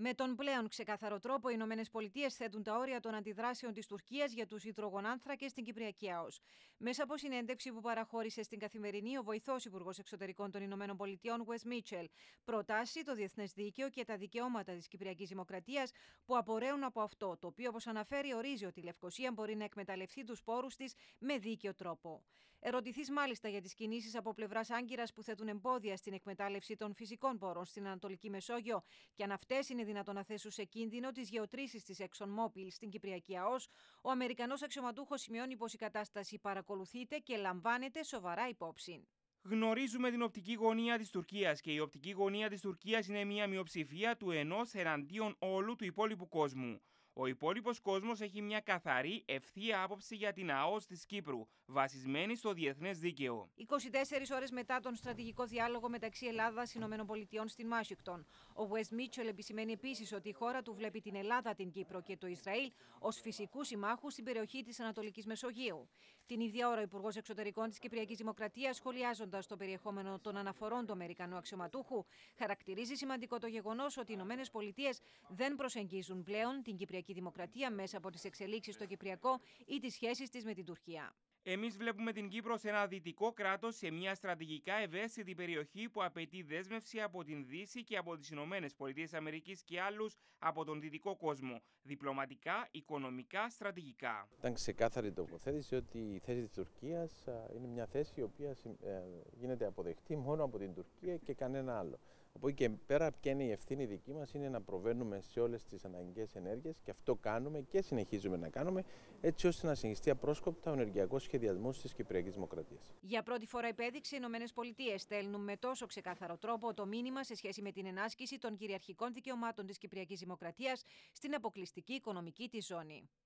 Με τον πλέον ξεκάθαρο τρόπο, οι ΗΠΑ θέτουν τα όρια των αντιδράσεων της Τουρκίας για τους υδρογονάνθρακες στην Κυπριακή ΑΟΣ. Μέσα από συνέντευξη που παραχώρησε στην Καθημερινή, ο βοηθός Υπουργός Εξωτερικών των ΗΠΑ, Wes Mitchell, προτάσει το διεθνές δίκαιο και τα δικαιώματα της Κυπριακής Δημοκρατίας που απορρέουν από αυτό, το οποίο, όπως αναφέρει, ορίζει ότι η Λευκοσία μπορεί να εκμεταλλευτεί τους πόρους της με δίκαιο τρόπο. Ερωτηθείς μάλιστα για τις κινήσεις από πλευράς Άγκυρας που θέτουν εμπόδια στην εκμετάλλευση των φυσικών πόρων στην Ανατολική Μεσόγειο και αν αυτές είναι δυνατόν να θέσουν σε κίνδυνο τις γεωτρήσεις της ExxonMobil στην Κυπριακή ΑΟΣ, ο Αμερικανός αξιωματούχος σημειώνει πως η κατάσταση παρακολουθείται και λαμβάνεται σοβαρά υπόψη. Γνωρίζουμε την οπτική γωνία της Τουρκίας και η οπτική γωνία της Τουρκίας είναι μια μειοψηφία του ενός εναντίον όλου του υπόλοιπου κόσμου. Ο υπόλοιπος κόσμος έχει μια καθαρή, ευθεία άποψη για την ΑΟΣ της Κύπρου, βασισμένη στο διεθνές δίκαιο. 24 ώρες μετά τον στρατηγικό διάλογο μεταξύ Ελλάδας και ΗΠΑ στην Ουάσιγκτον, ο Wes Mitchell επισημαίνει επίσης ότι η χώρα του βλέπει την Ελλάδα, την Κύπρο και το Ισραήλ ως φυσικούς συμμάχους στην περιοχή της Ανατολικής Μεσογείου. Την ίδια ώρα, ο Υπουργός Εξωτερικών της Κυπριακής Δημοκρατίας, σχολιάζοντας το περιεχόμενο των αναφορών του Αμερικανού αξιωματούχου, χαρακτηρίζει σημαντικό το γεγονός ότι οι ΗΠΑ δεν προσεγγίζουν πλέον την Κυπριακή Δημοκρατία μέσα από τις εξελίξεις στο Κυπριακό ή τις σχέσεις της με την Τουρκία. Εμείς βλέπουμε την Κύπρο σε ένα δυτικό κράτος, σε μια στρατηγικά ευαίσθητη περιοχή που απαιτεί δέσμευση από την Δύση και από τις ΗΠΑ και άλλους από τον δυτικό κόσμο, διπλωματικά, οικονομικά, στρατηγικά. Ήταν ξεκάθαρη τοποθέτηση ότι η θέση της Τουρκίας είναι μια θέση η οποία γίνεται αποδεκτή μόνο από την Τουρκία και κανένα άλλο. Από εκεί και πέρα, ποια είναι η ευθύνη δική μας, είναι να προβαίνουμε σε όλες τις αναγκαίες ενέργειες και αυτό κάνουμε και συνεχίζουμε να κάνουμε, έτσι ώστε να συνεχιστεί απρόσκοπτα ο ενεργειακός σχεδιασμός της Κυπριακής Δημοκρατίας. Για πρώτη φορά υπέδειξε, οι ΗΠΑ στέλνουν με τόσο ξεκάθαρο τρόπο το μήνυμα σε σχέση με την ενάσκηση των κυριαρχικών δικαιωμάτων της Κυπριακής Δημοκρατίας στην αποκλειστική οικονομική της ζώνη.